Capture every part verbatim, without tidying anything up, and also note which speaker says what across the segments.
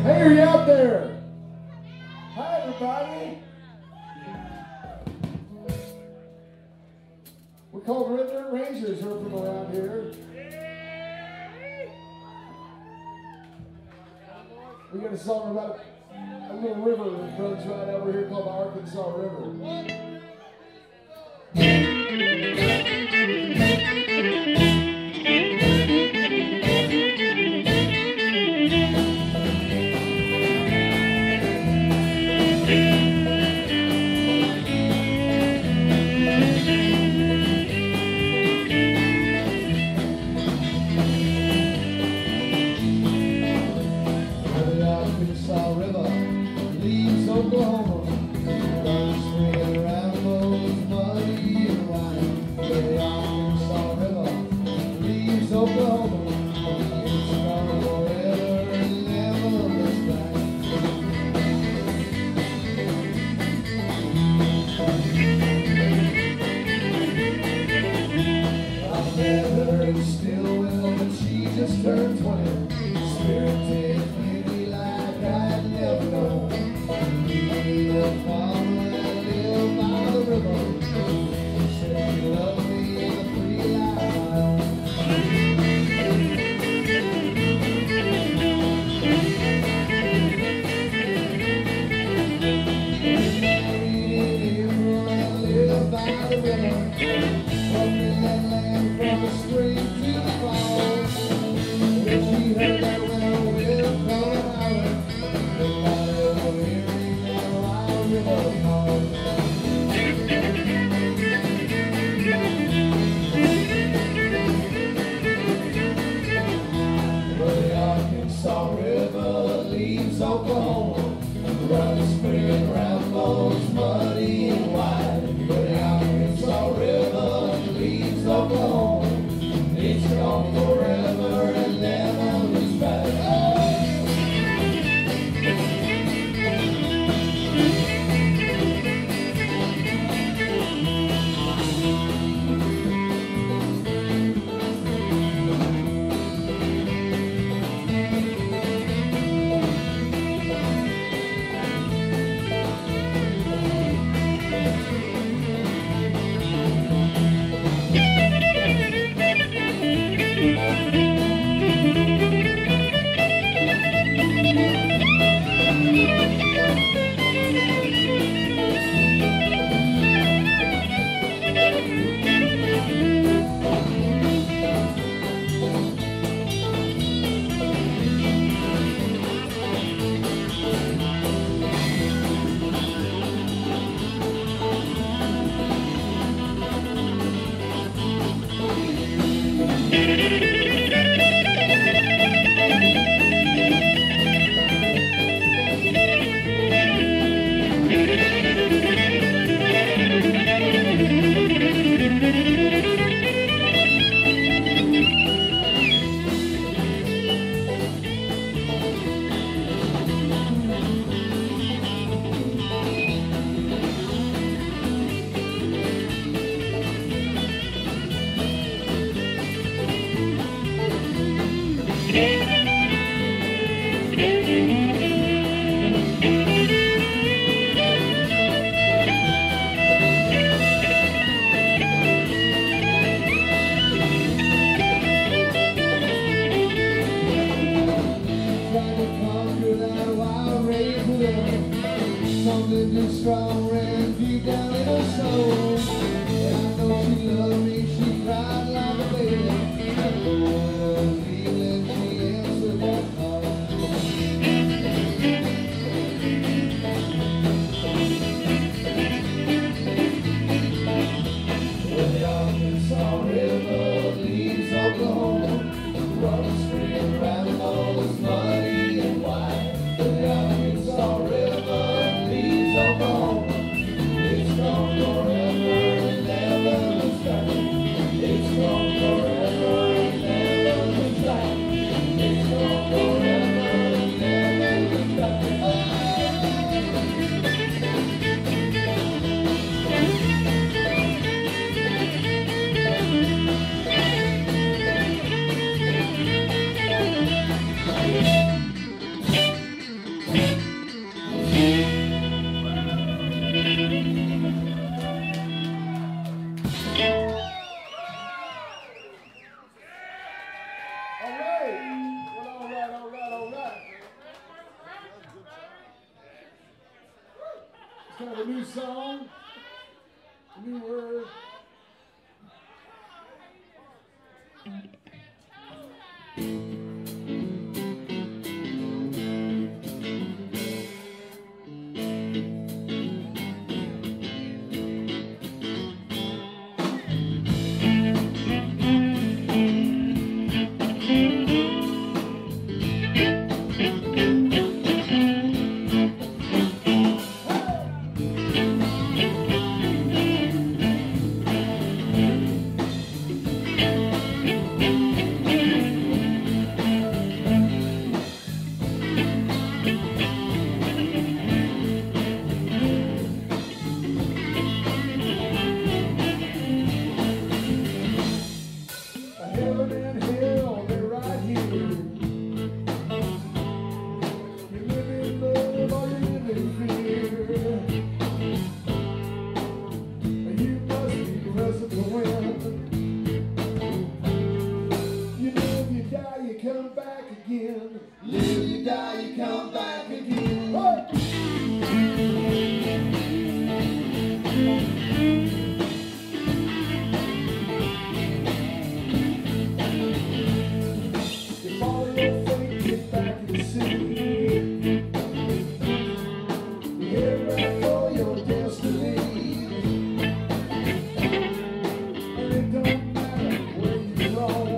Speaker 1: Hey, are you out there? Hi, everybody. We're called Red Dirt Rangers. We're from around here. We got a song about a little river that runs right over here called the Arkansas River.
Speaker 2: It's gone forever and never return.
Speaker 1: Kind of a new song, a new word. Come back again. Live, you die, you come back again. Hey! You follow your fate, get back in the city. You head right for your destiny. And it don't matter where you go.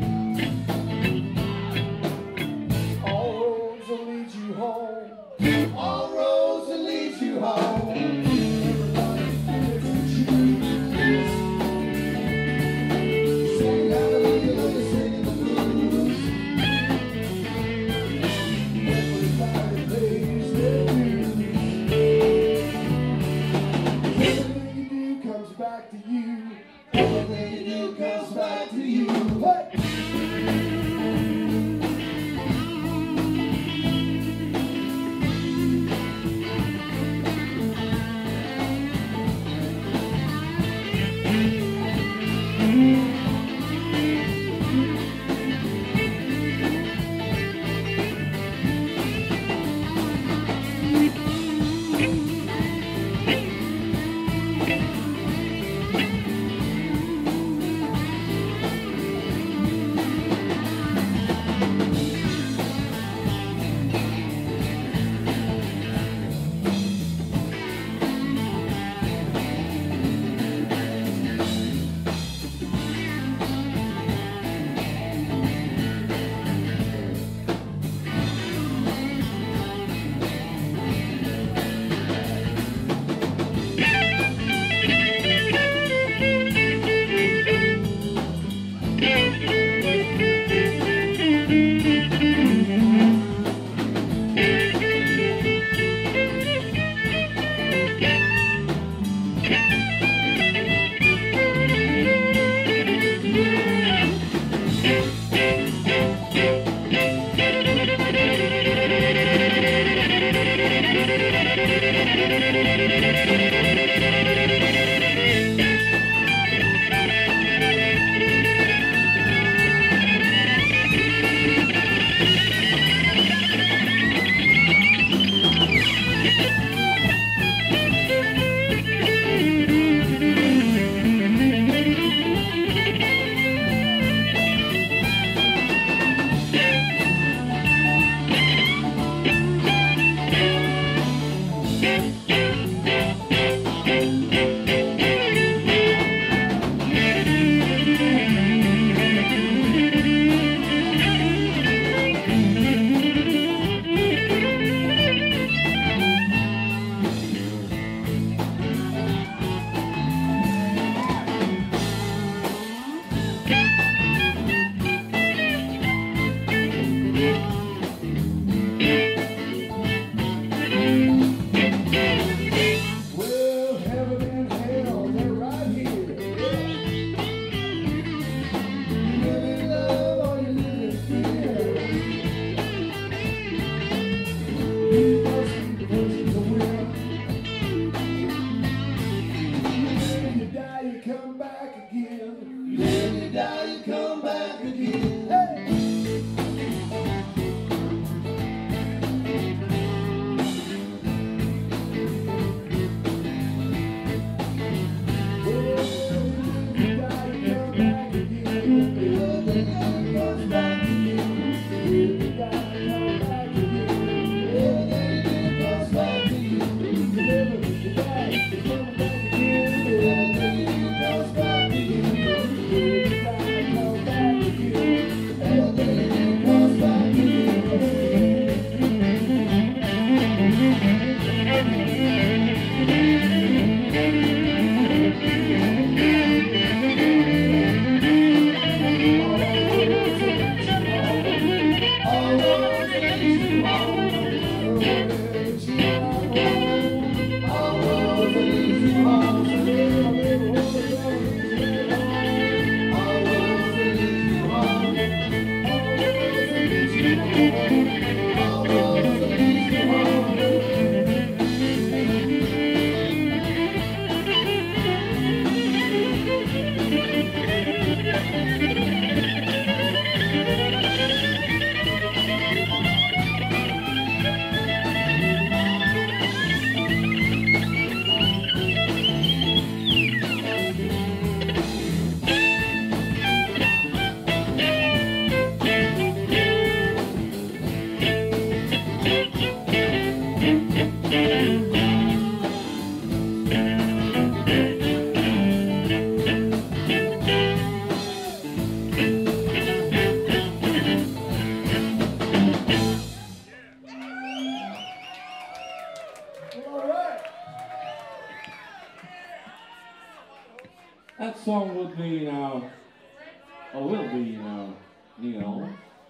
Speaker 1: All roads will lead you home. Everybody choose. Sing out the wheel, singing the blues. Everybody plays their tunes. Everything you do comes back to you. Everything you do comes back to you. Hey!
Speaker 2: That song would be now, or will be now, Neil.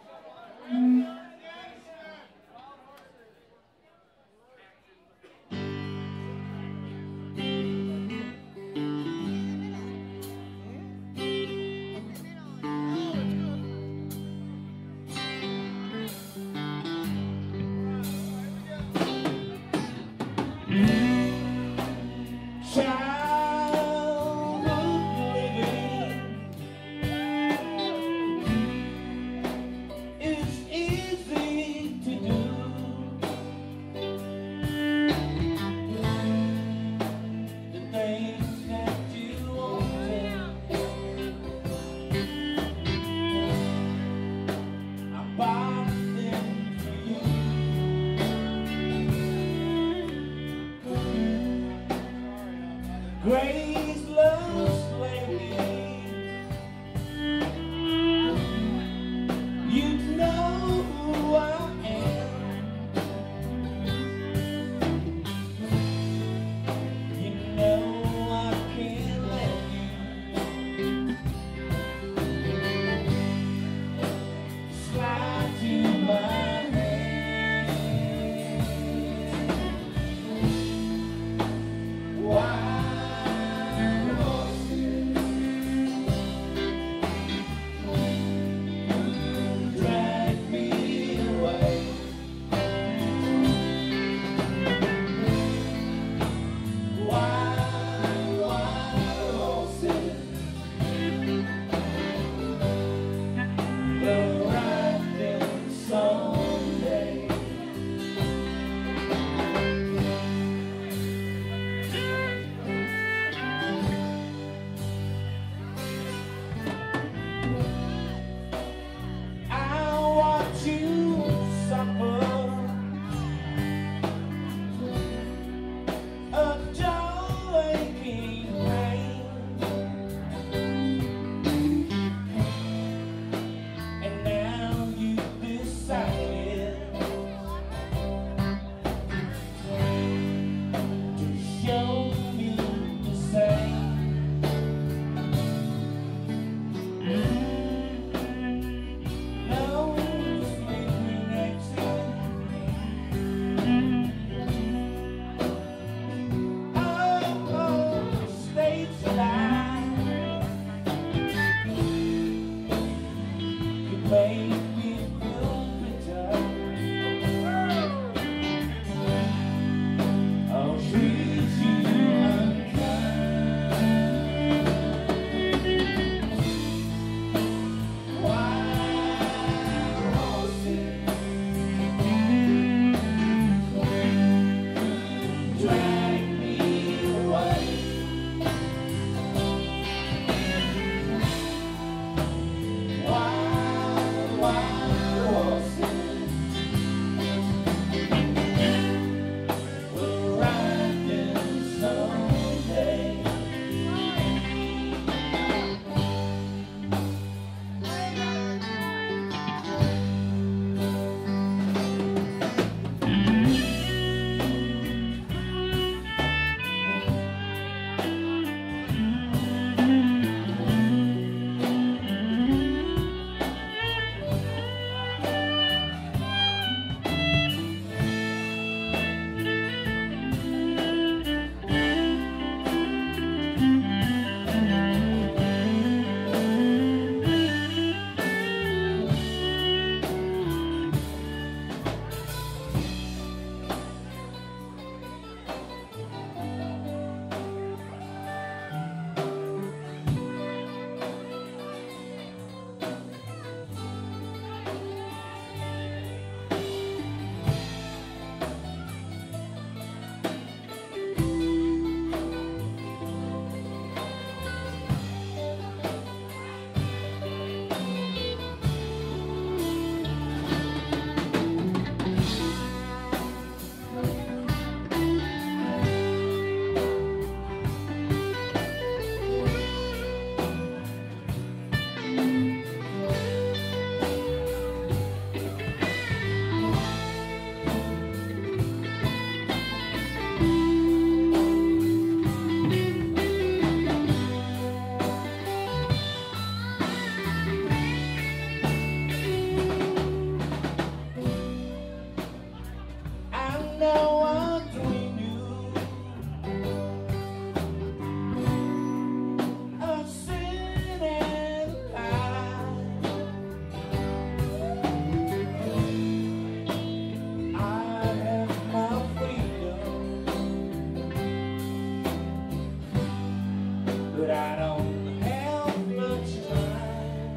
Speaker 3: Grace loves lady, you know who I am. You know I can't let you slide to my hand. Why? know what we knew. A sin and lie. I have my freedom, but I don't have much time.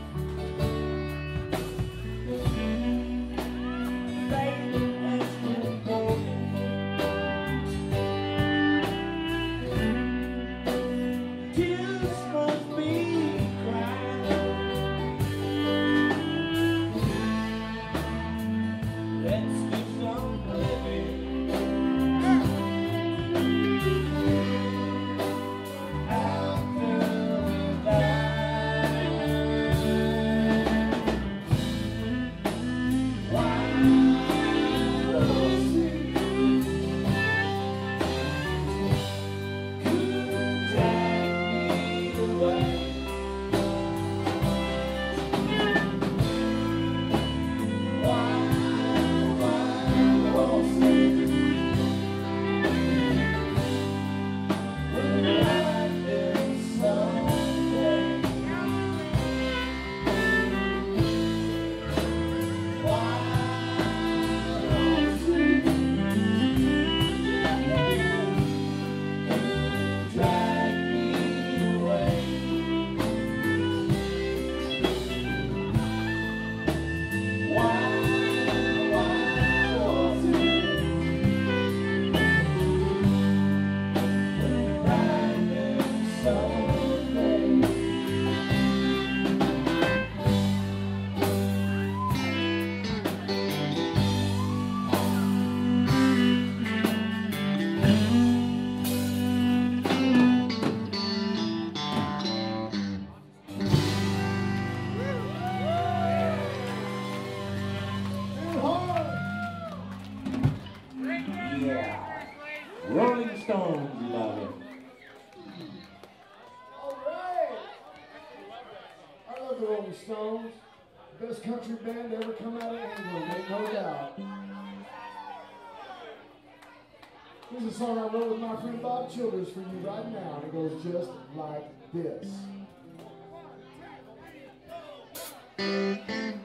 Speaker 3: Faith has been broken. Tears must be cried. Let's do some living after we die. Wild roses could drag me away. Wild, wild roses will ride them someday. Wild roses drag me away. Wild, wild roses will ride them someday. Yeah. Rolling Stones, you love it.
Speaker 1: All right. I love the Rolling Stones. Best country band to ever come out of England, ain't no doubt. Here's a song I wrote with my friend Bob Childers for you right now, and it goes just like this.